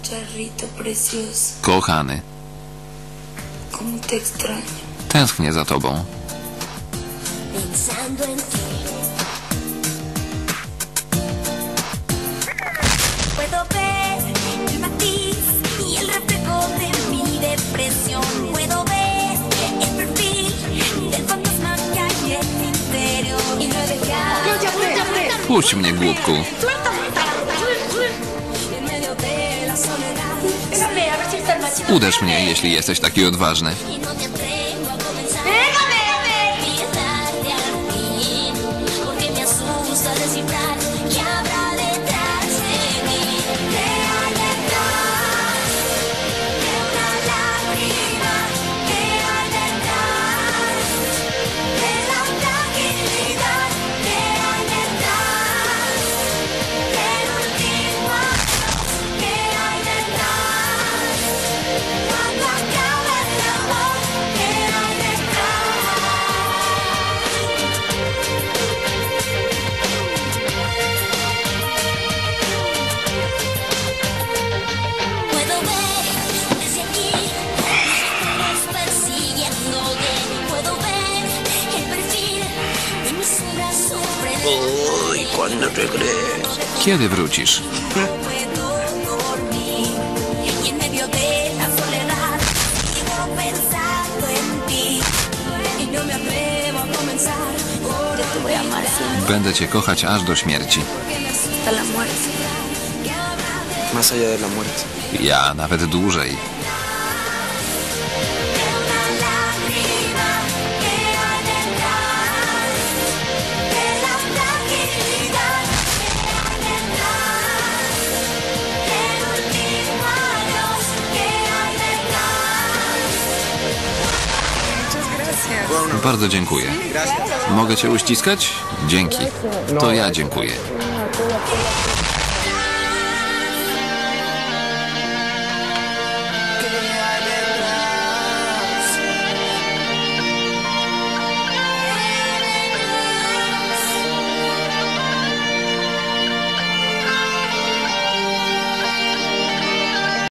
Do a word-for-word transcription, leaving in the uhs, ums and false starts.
Kochany, tęsknię za tobą. Puść mnie, głupku. Uderz mnie, jeśli jesteś taki odważny. Kiedy wrócisz? Będę cię kochać aż do śmierci. Ja nawet dłużej. Bardzo dziękuję. Mogę cię uściskać? Dzięki. To ja dziękuję.